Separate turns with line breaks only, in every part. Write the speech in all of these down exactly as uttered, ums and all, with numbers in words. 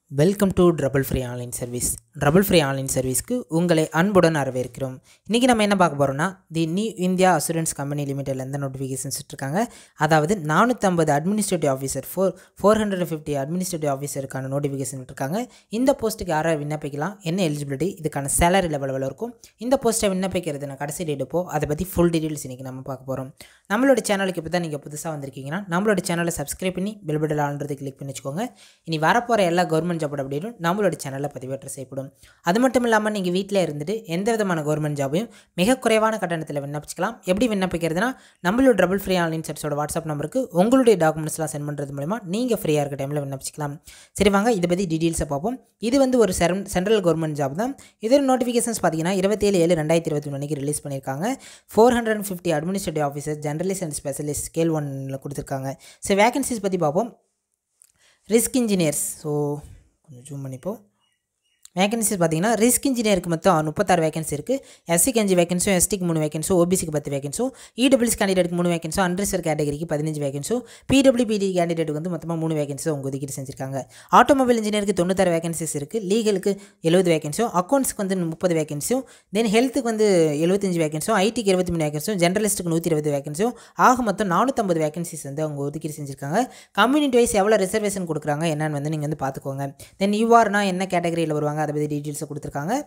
Welcome to trouble free online service. Trouble free online சர்வீஸ்க்கு உங்களை அன்புடன் வரவேற்கிறோம். இன்றைக்கி நம்ம என்ன பார்க்க போகிறோம்னா, the new India assurance company லிமிடெட்ல எந்த நோட்டிஃபிகேஷன்ஸ் இருக்காங்க, அதாவது நானூற்றம்பது administrative officer four four hundred fifty administrative ஆஃபீஸருக்கான நோட்டிஃபிகேஷன் இருக்காங்க. இந்த போஸ்ட்டுக்கு யாரை விண்ணப்பிக்கலாம், என்ன எலிஜிபிலிட்டி, இதுக்கான சேலரி லெவல் எவ்வளோ இருக்கும், இந்த போஸ்ட்டை விண்ணப்பிக்கிறது நான் கடைசி டேட் போ அதை பற்றி ஃபுல் டீட்டெயில்ஸ் இன்றைக்கி நம்ம பார்க்க போகிறோம். நம்மளோட சேனலுக்கு இப்போ தான் நீங்கள் புதுசாக வந்திருக்கீங்கன்னா நம்மளோட சேனலை சப்ஸ்கிரைப் பண்ணி பெல் பட்டன் ஆல்ன்றது கிளிக் பண்ணி வச்சுக்கோங்க. இனி வரப்போகிற எல்லா கவர்மெண்ட் ஜாப் அப்படின்னு நம்மளோட சேனலில் பதிவேற்றம் செய்யப்படும். அது மட்டும் இல்லாமல் நீங்கள் வீட்டில் இருந்துட்டு எந்த விதமான கவர்மெண்ட் ஜாபையும் மிக குறைவான கட்டணத்தில் விண்ணப்பிக்கலாம். எப்படி விண்ணப்பிக்கிறதுனா, நம்மளோட ட்ரபிள் ஃப்ரீ ஆன்லைன் சர்வீஸோட வாட்ஸ்அப் நம்பருக்கு உங்களுடைய டாக்குமெண்ட்ஸ்லாம் சென்ட் பண்ணுறது மூலமா நீங்கள் ஃப்ரீயாக இருக்க டைமில் விண்ணப்பிக்கலாம். சரி வாங்க இதை பற்றி டீட்டெயில்ஸை பார்ப்போம். இது வந்து ஒரு சென்ட்ரல் கவர்மெண்ட் ஜாப் தான். இதோட நோட்டிஃபிகேஷன்ஸ் பார்த்தீங்கன்னா இருபத்தேழு ஏழு ரெண்டாயிரத்தி இருபத்தி மூணுக்கு ரிலீஸ் பண்ணியிருக்காங்க. Four hundred fifty administrative officer generalist and specialist scale ஒன்னில் கொடுத்துருக்காங்க. ஸோ வேகன்சிஸ் பற்றி பார்ப்போம். ரிஸ்க் இன்ஜினியர்ஸ், ஸோ கொஞ்சம் ஜூம் பண்ணிப்போம். வேகன்சிஸ் பார்த்தீங்கன்னா ரிஸ்க் இன்ஜினியருக்கு மொத்தம் முப்பத்தாறு வேகன்சி இருக்குது. எஸ்சிக்கு அஞ்சு வேகன்ஸும், எஸ்டிக்கு மூணு வேகன்ஸும், ஓபிசிக்கு பத்து வேகன்ஸும், இடபிள்யூஎஸ் கேண்டிடேட்டுக்கு மூணு வேகன்ஸும், அன்ரிசர்வ் கேட்டகரிக்கு பதினஞ்சு வேகன்ஸும், பிடபிள்யூபிடி கேண்டிடேட்டுக்கு வந்து மொத்தமாக மூணு வேகன்ஸும் அவங்க ஒதுக்கீடு செஞ்சிருக்காங்க. ஆட்டோமொபைல் இன்ஜினியருக்கு தொண்ணூத்தாறு வேகன்சிஸ் இருக்குது. லீகலுக்கு எழுபது வேகன்ஸும், அக்கௌண்ட்ஸ்க்கு வந்து முப்பது வேகன்ஸும், தென் ஹெல்த்துக்கு வந்து எழுபத்தஞ்சு வேகன்ஸும், ஐடிக்கு இருபத்தி மூணு வேகன்ஸும், ஜெனரலிஸ்ட்டுக்கு நூற்றி இருபது வேகன்ஸும், ஆக மொத்தம் நானூற்றம்பது வேகன்சிஸ் வந்து அவங்க ஒதுக்கீடு செஞ்சிருக்காங்க. கம்யூனிட்டி வைஸ் எவ்வளோ ரிசர்வேஷன் கொடுக்குறாங்க என்னன்னு வந்து நீங்கள் வந்து பார்த்துக்கோங்க. தென் யூஆர்னா என்ன கேட்டகரியில் வருவாங்க அதை பற்றி டீட்டெயில்ஸை கொடுத்துருக்காங்க.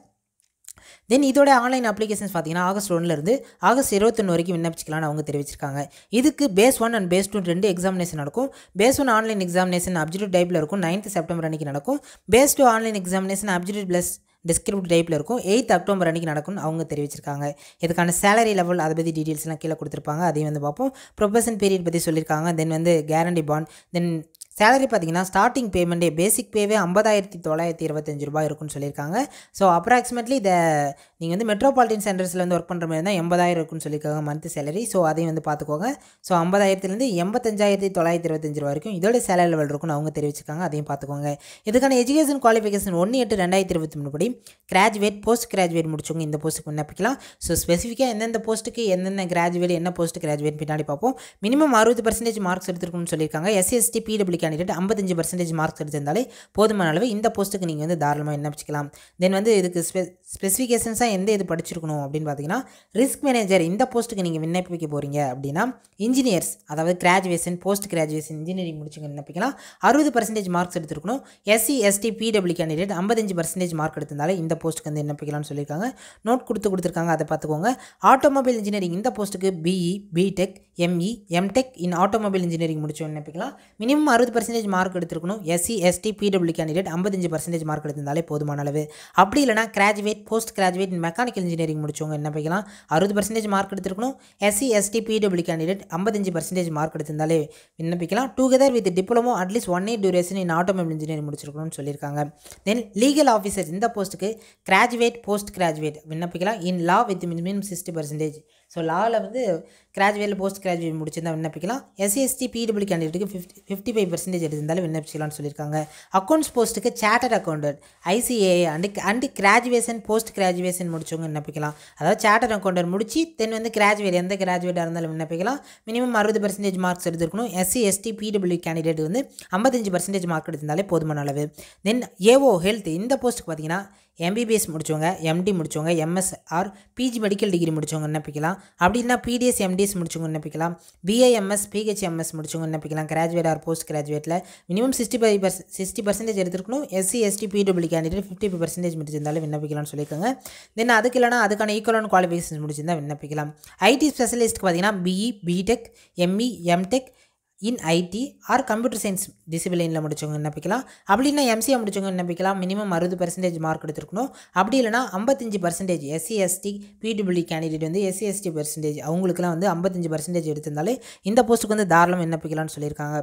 தென் இதோட ஆன்லைன் அப்ளிகேஷன்ஸ் பார்த்தீங்கன்னா ஆகஸ்ட் ஒன்லேருந்து ஆகஸ்ட் இருபத்தொன்று வரைக்கும் விண்ணப்பிச்சிக்கலாம்னு அவங்க தெரிவிச்சிருக்காங்க. இதுக்கு phase one and phase two ரெண்டு எக்ஸாமினேஷன் நடக்கும். Phase one online examination objective டைப்பில் இருக்கும், நைன்த் செப்டம்பர் அன்றைக்கி நடக்கும். Phase two online examination objective plus descriptive டைப்பில் இருக்கும், எயித் அக்டோபர் அன்றைக்கி நடக்கும்னு அவங்க தெரிவிச்சிருக்காங்க. இதுக்கான சேலரி லெவல் அதை பற்றி டீட்டெயில்ஸ்லாம் கீழே கொடுத்துருப்பாங்க, அதையும் வந்து பார்ப்போம். ப்ரொபேஷன் பீரியட் பற்றி சொல்லியிருக்காங்க. தென் வந்து கேரண்டி பாண்ட், தென் சேலரி பார்த்தீங்கன்னா ஸ்டார்டிங் பேமெண்ட்டே பேசிக் பேவே ஐம்பதாயிரத்தி தொள்ளாயிரத்தி இருபத்தஞ்சு ரூபாய் இருக்குன்னு சொல்லியிருக்காங்க. ஸோ அப்ராக்சிமேட்லி இதை நீங்கள் வந்து மெட்ரோபாலிட்டன் சென்டர்ஸில் வந்து ஒர்க் பண்ணுற மாதிரி இருந்தால் எண்பதாயிரம் இருக்குன்னு சொல்லியிருக்காங்க மந்த் சேலரி. ஸோ அதையும் வந்து பார்த்துக்கோங்க. ஸோ ஐம்பதாயிரத்துலேருந்து எண்பத்தஞ்சாயிரத்தி தொள்ளாயிரத்தி இருபத்தஞ்சு ரூபா வரைக்கும் இதோட சேலரி லெவல் இருக்குன்னு அவங்க தெரிவிச்சிருக்காங்க, அதையும் பார்த்துக்கோங்க. இதுக்கான எஜுகேஷன் குவாலிஃபிகேஷன் ஒன்று எட்டு ரெண்டாயிரத்தி இருபத்தி மூணு படி கிராஜுவேட் போஸ்ட் கிராஜுவேட் முடிச்சவங்க இந்த போஸ்ட்டுக்கு விண்ணப்பிக்கலாம். ஸோ ஸ்பெசிஃபிக்காக எந்தெந்த போஸ்ட்டுக்கு எந்தெந்த கிராஜுவேட் என்ன போஸ்ட் கிராஜுவேட் பின்னாடி பார்ப்போம். மினிமம் அறுபது பர்சன்டேஜ் மார்க்ஸ் எடுத்துருக்குன்னு சொல்லியிருக்காங்க. எஸ்சி எஸ்டி பிடபிள்யூ கேண்டிடேட் ஐம்பத்தஞ்சு பர்சன்டேஜ் மார்க்ஸ் எடுத்திருந்தாலே போதுமான அளவு இந்த போஸ்ட்டுக்கு நீங்கள் வந்து தாராளமாக விண்ணப்பிக்கலாம். தென் வந்து இதுக்கு ஸ்பெ ஸ்பெசிஃபிகேஷன்ஸாக எந்த இது படிச்சிருக்கணும் அப்படின்னு பார்த்தீங்கன்னா, ரிஸ்க் மேனேஜர் இந்த போஸ்ட்டுக்கு நீங்கள் விண்ணப்பிக்க போகிறீங்க அப்படின்னா இன்ஜினியர்ஸ், அதாவது கிராஜுவேஷன் போஸ்ட் கிராஜுவேஷன் இன்ஜினியரிங் முடிச்சுங்க விண்ணப்பிக்கலாம். அறுபது பர்சன்டேஜ் மார்க்ஸ் எடுத்துருக்கணும். எஸ்சி எஸ்டி பிடபிள்யூ கேண்டிடேட் ஐம்பத்தஞ்சு பர்சன்டேஜ் மார்க் எடுத்திருந்தாலே இந்த போஸ்ட்டுக்கு வந்து விண்ணப்பிக்கலாம்னு சொல்லியிருக்காங்க. நோட் கொடுத்து கொடுத்துருக்காங்க, அதை பார்த்துக்கோங்க. ஆட்டோமொபைல் இன்ஜினியரிங் இந்த போஸ்ட்டுக்கு BE BTech ME MTech in automobile engineering முடிச்சு விண்ணப்பிக்கலாம். மினிமம் அறுபது பர்சன்டேஜ் மார்க் எடுத்துருக்கணும். எஸ்சி எஸ்டி பிடபிள்யூ கேண்டிடேட் ஐம்பத்தஞ்சு பர்சன்டேஜ் மார்க் எடுத்திருந்தாலே போதுமான அளவு. அப்படி இல்லைனா graduate post graduate mechanical engineering முடிச்சவங்க விண்ணப்பிக்கலாம். அறுபது பர்சன்டேஜ் மார்க் எடுத்துருக்கணும். எஸ்சி எஸ்டி பிடபிள்யூ கேண்டிடேட் ஐம்பத்தஞ்சு பர்சன்டேஜ் மார்க் எடுத்திருந்தாலே விண்ணப்பிக்கலாம். Together with diploma at least one year duration in automobile engineering முடிச்சிருக்கணும்னு சொல்லியிருக்காங்க. தென் லீகல் ஆஃபீஸர் இந்த போஸ்ட்டுக்கு கிராஜுவேட் போஸ்ட் கிராஜுவேட் விண்ணப்பிக்கலாம். In law with minimum sixty percentage. So லாவில் வந்து கிராஜுவேட் போஸ்ட் கிராஜுவேட் முடிச்சிருந்தால் விண்ணப்பிக்கலாம். எஸ்சி எஸ்டி பிடபிள்யூ கேண்டிடேட்டுக்கு ஃபிஃப்டி ஃபிஃப்டி ஃபைவ் பர்சன்டேஜ் எடுத்திருந்தாலும் விண்ணப்பிக்கலாம்னு சொல்லியிருக்காங்க. அக்கௌண்ட்ஸ் போஸ்ட்டுக்கு chartered accountant ICAA and and graduation post graduation முடிச்சவங்க விண்ணப்பிக்கலாம். அதாவது சார்ட்டர்ட் அக்கௌண்டன்ட் முடிச்சு தென் வந்து கிராஜுவேட் எந்த கிராஜுவேட்டாக இருந்தாலும் விண்ணப்பிக்கலாம். மினிமம் அறுபது பர்சன்டேஜ் மார்க்ஸ் எடுத்துருக்கணும். எஸ்சி எஸ்டி பிடபிள்யூ கேண்டிடேட் வந்து ஐம்பத்தஞ்சு பர்சன்டேஜ் மார்க் எடுத்திருந்தாலே போதுமான அளவு. தென் ஏஓ ஹெல்த் இந்த போஸ்ட்டுக்கு பார்த்தீங்கன்னா எம்பிபிஎஸ் முடிச்சவங்க, எம்டி முடிச்சவங்க, எம்எஸ்ஆர் பிஜி மெடிக்கல் டிகிரி முடிச்சவங்க விண்ணப்பிக்கலாம். அப்படி இல்லைனா பிடிஎஸ் எம்டிஎஸ் முடிச்சவங்க விண்ணப்பிக்கலாம். பிஏஎம்எஸ் பிஹெச்எம்எஸ் முடிச்சவங்க விண்ணப்பிக்கலாம். கிராஜுவேட் ஆர் போஸ்ட் கிராஜுவேட்டில் minimum sixty five per sixty percentage எடுத்துருக்கணும். SC ST PWD candidate fifty five percentage முடிச்சிருந்தாலும் விண்ணப்பிக்கலாம்னு சொல்லியிருக்காங்க. தென் அதுக்கு இல்லைனா அதுக்கான ஈக்குவலான குவாலிஃபிகேஷன் முடிச்சிருந்தால் விண்ணப்பிக்கலாம். ஐடி ஸ்பெஷலிஸ்ட்டுக்கு பார்த்தீங்கன்னா BE BTech ME MTech in IT or computer science டிசிப்ளினில் முடிச்சவங்க விண்ணப்பிக்கலாம். அப்படி இல்லைனா எம்சிஏ முடிச்சவங்க விண்ணப்பிக்கலாம். மினிமம் அறுபது பர்சன்டேஜ் மார்க் எடுத்துருக்கணும். அப்படி இல்லைனா ஐம்பத்தஞ்சு percentage SC ST PWD candidate வந்து எஸ்சி எஸ்டி பர்சன்டேஜ் அவங்களுக்குலாம் வந்து ஐம்பத்தஞ்சு பர்சன்டேஜ் எடுத்திருந்தாலே இந்த போஸ்ட்டுக்கு வந்து தாராளம் விண்ணப்பிக்கலாம்னு சொல்லியிருக்காங்க.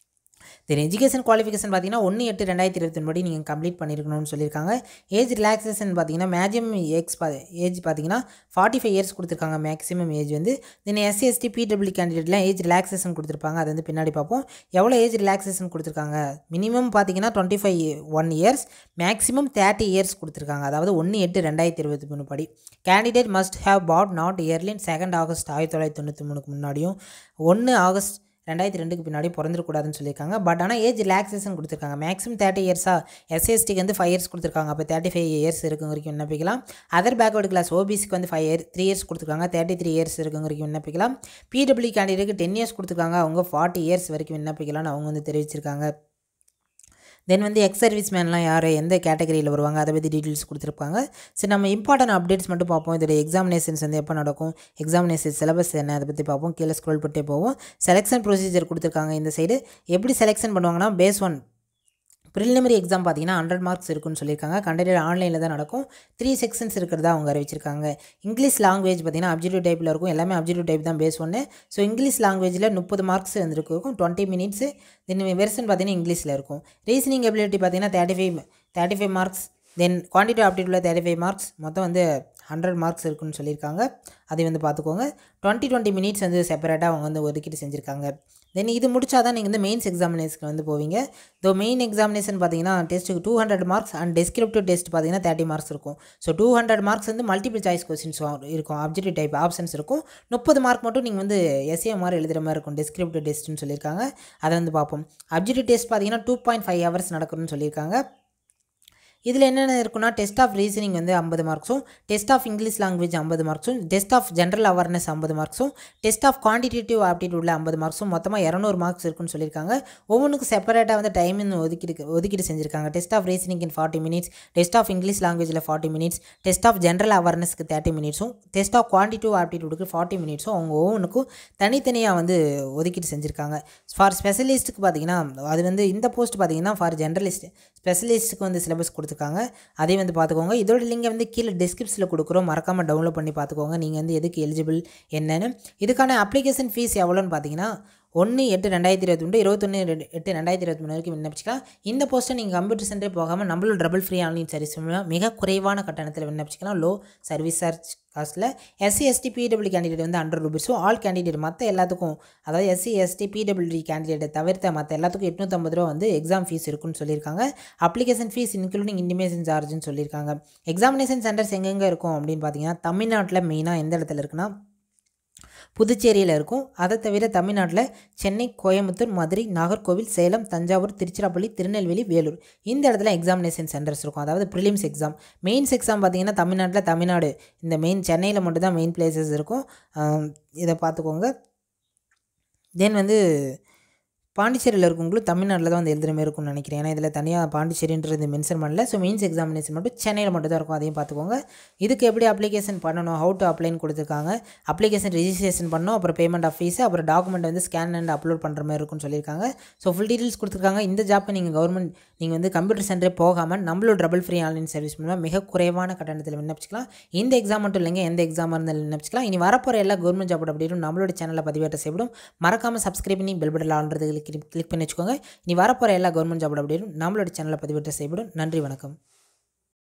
தென் எஜுகேஷன் குவாலிஃபிகேஷன் பார்த்தீங்கன்னா ஒன்று எட்டு ரெண்டாயிரத்தி இருபத்தி படி நீங்கள் கம்ப்ளீட் பண்ணியிருக்கணும்னு சொல்லியிருக்காங்க. ஏஜ் ரிலாக்ஸேஷன் பார்த்தீங்கன்னா மேக்ஸிமம் எக்ஸ் பா ஏஜ் பார்த்தீங்கன்னா ஃபார்ட்டி ஃபைவ் இயர்ஸ் கொடுத்துருக்காங்க மேக்ஸிமம் ஏஜ் வந்து. தென் எஸ்சி எஸ்டி பிடபிள்யூ கேண்டிடேட்லாம் ஏஜ் ரிலாக்ஸேஷன் கொடுத்துருப்பாங்க, அது வந்து பின்னாடி பார்ப்போம். எவ்வளோ ஏஜ் ரிலாக்ஸேஷன் கொடுத்துருக்காங்க, மினிமம் பார்த்தீங்கன்னா twenty five one years maximum thirty years கொடுத்துருக்காங்க. அதாவது ஒன்று எட்டு ரெண்டாயிரத்தி இருபத்தி மூணு படி கேண்டிடேட் மஸ்ட் ஹேவ் பாட் நாட் இயர்லின் செகண்ட் ஆகஸ்ட் ஆயிரத்தி தொள்ளாயிரத்தி தொண்ணூற்றி மூணுக்கு முன்னாடியும் ஒன்று ஆகஸ்ட் ரெண்டாயிரத்தி ரெண்டுக்கு பின்னாடி பிறந்திருக்கூடாதுன்னு சொல்லியிருக்காங்க. பட் ஆனால் ஏஜ் ரிலாக்ஸேஷன் கொடுத்துருக்காங்க. மேக்ஸிமம் தேர்ட்டி இயர்ஸாக எஸ்சிஎஸ்டிக்கு வந்து ஃபைவ் இயர்ஸ் கொடுத்துருக்காங்க. அப்போ தேர்ட்டி ஃபைவ் இயர்ஸ் இருக்கும் வரைக்கும் விண்ணப்பிக்கலாம். அதர் பேக்வர்டு கிளாஸ் ஓபிசிக்கு வந்து ஃபைவ் இயர் த்ரீ இயர்ஸ் கொடுத்துருக்காங்க. தேர்ட்டி த்ரீ இயர்ஸ் இருக்கும் வரைக்கும் விண்ணப்பிக்கலாம். பிடபிள்யூ கேண்டிடேட்டுக்கு டென் இயர்ஸ் கொடுத்துருக்காங்க. அவங்க ஃபார்ட்டி இயர்ஸ் வரைக்கும் விண்ணப்பிக்கலாம்னு அவங்க வந்து தெரிவிச்சிருக்காங்க. தென் வந்து எக்ஸ் சர்வீஸ் மேன்லாம் யார் எந்த கேட்டகரியில் வருவாங்க அதை பற்றி டீட்டெயில்ஸ் கொடுத்துருப்பாங்க. சரி, நம்ம இம்பார்ட்டன்ட் அப்டேட்ஸ் மட்டும் பார்ப்போம். இதோட எக்ஸாமினேஷன்ஸ் வந்து எப்போ நடக்கும், எக்ஸாமினேஷன் சிலபஸ் என்ன அதை பற்றி பார்ப்போம். கீழே ஸ்க்ரோல் பண்ணிட்டே போவோம். செலெக்ஷன் ப்ரொசீஜர் கொடுத்துருக்காங்க. இந்த சைடு எப்படி செலெக்ஷன் பண்ணுவாங்கன்னா, பேஸ் ஒன் ப்ரிலிமினரி எக்ஸாம் பார்த்தீங்கன்னா ஹண்ட்ரட் மார்க்ஸ் இருக்குன்னு சொல்லியிருக்காங்க. கண்டக்டட் ஆன்லைனில் தான் நடக்கும். த்ரீ செக்ஷன்ஸ் இருக்கிறதா அவங்க அறிவிச்சிருக்காங்க. இங்கிலீஷ் லாங்குவேஜ் பார்த்தீங்கன்னா அப்ஜெக்டிவ் டைப்பில் இருக்கும். எல்லாமே அப்ஜெக்டிவ் டைப் தான் பேஸ் ஒன்று. ஸோ இங்கிலீஷ் லாங்குவேஜில் முப்பது மார்க்ஸ் வந்துருக்கும். Twenty minutes. தென் வெர்ஷன் பார்த்தீங்கன்னா இங்கிலீஷில் இருக்கும். ரீசனிங் எபிலிட்டி பார்த்தீங்கன்னா thirty five thirty five marks. Then quantity ஆப்டிடியூடில் தேர்ட்டி ஃபைவ் மார்க்ஸ். மொத்தம் வந்து ஹண்ட்ரட் மார்க்ஸ் இருக்குன்னு சொல்லியிருக்காங்க. அதை வந்து பார்த்துக்கோங்க. டுவெண்ட்டி டுவெண்ட்டி மினிட்ஸ் வந்து செப்பரேட்டாக அவங்க வந்து ஒதுக்கிட்டு செஞ்சுருக்காங்க. தென் இது முடிச்சா தான் நீங்கள் வந்து மெயின்ஸ் எக்ஸாமினேஷன் வந்து போவீங்க. தோ மெயின் எக்ஸாமினேஷன் பார்த்தீங்கன்னா டெஸ்ட்டுக்கு two hundred marks and descriptive test பார்த்தீங்கன்னா தேர்ட்டி மார்க்ஸ் இருக்கும். ஸோ டூ ஹண்ட்ரட் மார்க்ஸ் வந்து மல்டிபிள் சாய்ஸ் கொஸ்டின்ஸ் இருக்கும். அப்ஜெக்டிவ் டைப் ஆப்ஷன்ஸ் இருக்கும். முப்பது மார்க் மட்டும் நீங்கள் வந்து எஸ்ஏ மாதிரி எழுதுகிற மாதிரி இருக்கும். டெஸ்கிரிப்டிவ் டெஸ்ட்னு சொல்லியிருக்காங்க. அதை வந்து பார்ப்போம். அப்ஜெக்டிவ் டெஸ்ட் பார்த்தீங்கன்னா டூ பாயிண்ட் ஃபைவ் ஹவர்ஸ் நடக்கணும்னு சொல்லியிருக்காங்க. இதில் என்னென்ன இருக்குன்னா, டெஸ்ட் ஆஃப் ரீசனிங் வந்து ஐம்பது மார்க்ஸும், டெஸ்ட் ஆஃப் இங்கிலீஷ் லாங்குவேஜ் ஐம்பது மார்க்ஸும், டெஸ்ட் ஆஃப் ஜென்ரல் அவேர்னஸ் ஐம்பது மார்க்ஸும், டெஸ்ட் ஆஃப் குவான்டிடேட்டிவ் ஆப்டிடியூடில் ஐம்பது மார்க்ஸும், மொத்தமாக இரநூறு மார்க்ஸ் இருக்குன்னு சொல்லியிருக்காங்க. ஒவ்வொன்றுக்கும் செப்பரேட்டாக வந்து டைம் ஒதுக்கிட்டு ஒதுக்கிட்டு செஞ்சுருக்காங்க. Test of reasoning in forty minutes, test of English லாங்குவேஜில் forty minutes, test of general அவேர்னஸ்க்கு தேர்ட்டி மினிட்ஸும், டெஸ்ட் ஆஃப் குவான்டிட்டிவ் ஆப்டிடியூடுக்கு ஃபார்ட்டி மினிட்ஸும் அவங்க ஒவ்வொன்றுக்கும் தனித்தனியாக வந்து ஒதுக்கிட்டு செஞ்சுருக்காங்க. ஃபார் ஸ்பெஷலிஸ்ட்டுக்கு பார்த்தீங்கன்னா, அது வந்து இந்த போஸ்ட் பார்த்தீங்கன்னா ஃபார் ஜென்ரலிஸ்ட் ஸ்பெஷலிஸ்ட்டுக்கு வந்து சிலபஸ் கொடுத்துருக்காங்க. அதே வந்து பார்த்துக்கோங்க. இதோட லிங்கை வந்து கீழே டிஸ்கிரிப்ஷனில் கொடுக்குறோம். மறக்காமல் டவுன்லோட் பண்ணி பார்த்துக்கோங்க. நீங்கள் வந்து எதுக்கு எலிஜிபிள் என்னென்னு. இதுக்கான அப்ளிகேஷன் ஃபீஸ் எவ்வளோன்னு பார்த்தீங்கன்னா, ஒன்று எட்டு ரெண்டாயிரத்தி இருபத்தி ரெண்டு இருபத்தொன்று எட்டு ரெண்டாயிரத்தி இருபத்தி மூணு வரைக்கும் விண்ணப்பிச்சிக்கலாம். இந்த போஸ்ட்டை நீங்கள் கம்ப்யூட்டர் சென்டரே போகாமல் நம்மளோட டபுள் ஃப்ரீ ஆன்லைன் சர்வீஸ் மூலமாக மிக குறைவான கட்டணத்தில் விண்ணப்பிச்சிக்கலாம். லோ சர்வீஸ் சார்ஜ் காஸ்ட்டில். எஸ்சி எஸ்டி பிடபிள்யூ கேண்டிடேட் வந்து ஹண்ட்ரட் ருபீஸும், ஆல் கேண்டிடேட் மற்ற எல்லாத்துக்கும், அதாவது எஸ்சி எஸ்டி பிடபிள்யூ கேண்டிடேட்டை தவிர்த்த மற்ற எல்லாத்துக்கும் எட்நூற்றம்பது ரூபா வந்து எக்ஸாம் ஃபீஸ் இருக்குன்னு சொல்லியிருக்காங்க. அப்ளிகேஷன் ஃபீஸ் இன்க்ளூடிங் இன்டிமேஷன் சார்ஜ்னு சொல்லியிருக்காங்க. எக்ஸாமினேஷன் சென்டர்ஸ் எங்கெங்கே இருக்கும் அப்படின்னு பார்த்தீங்கன்னா, தமிழ்நாட்டில் மெயினாக எந்த இடத்துல இருக்குன்னா புதுச்சேரியில் இருக்கும். அதை தவிர தமிழ்நாட்டில் சென்னை, கோயம்புத்தூர், மதுரை, நாகர்கோவில், சேலம், தஞ்சாவூர், திருச்சிராப்பள்ளி, திருநெல்வேலி, வேலூர் இந்த இடத்துல எக்ஸாமினேஷன் சென்டர்ஸ் இருக்கும். அதாவது ப்ரிலிம்ஸ் எக்ஸாம். மெயின்ஸ் எக்ஸாம் பார்த்தீங்கன்னா தமிழ்நாட்டில் தமிழ்நாடு இந்த மெயின் சென்னையில் மட்டும்தான் மெயின் பிளேசஸ் இருக்கும். இதை பார்த்துக்கோங்க. தென் வந்து பாண்டிச்சேரியில் இருக்கவங்களும் தமிழ்நாட்டில் தான் வந்து எழுதுகிற மாதிரி இருக்கும்னு நினைக்கிறேன். ஏன்னா இதில் தனியாக பாண்டிச்சேரின்றது மென்ஷன் பண்ணல. ஸோ மெயின்ஸ் எக்ஸாமினேஷன் மட்டும் சென்னையில் மட்டும் தான் இருக்கும். அதையும் பார்த்துக்கோங்க. இதுக்கு எப்படி அப்ளிகேஷன் பண்ணணும், ஹவு டு அப்ளைன்னு கொடுத்துருக்காங்க. அப்ளிகேஷன் ரெஜிஸ்ட்ரேஷன் பண்ணணும், அப்புறம் பேமெண்ட் ஆஃப் ஃபீஸ், அப்புறம் டாக்குமெண்ட் வந்து ஸ்கேன் அண்ட் அப்லோட் பண்ணுற மாதிரி இருக்கும்னு சொல்லியிருக்காங்க. ஸோ ஃபுல் டீட்டெயில்ஸ் கொடுத்துருக்காங்க. இந்த ஜாப்பை நீங்கள் கவர்மெண்ட் நீங்கள் வந்து கம்ப்யூட்டர் சென்டரே போகாமல் நம்மளோட டபுள் ஃப்ரீ ஆன்லைன் சர்வீஸ் மூலமாக மிக குறைவான கட்டணத்தில் விண்ணப்பிச்சிக்கலாம். இந்த எக்ஸாம் மட்டும் இல்லைங்க, எந்த எக்ஸாமாக இருந்தாலும் விண்ணப்பிச்சிக்கலாம். இனி வரப்போகிற எல்லா கவர்மெண்ட் ஜாப் அப்படின்னு நம்மளோட சேனலில் பதிவேற்ற செய்யப்படும். மறக்காமல் சப்ஸ்கிரைப் பண்ணி பெல் பட்டன் ஆல்ன்றது கிளிக் பண்ணி வச்சுக்கோங்க. இனி வரப்போகிற எல்லா கவர்மெண்ட் ஜாப் அப்படின்னு நம்மளோட சேனலில் பதிவேற்ற செய்யப்படும். நன்றி, வணக்கம்.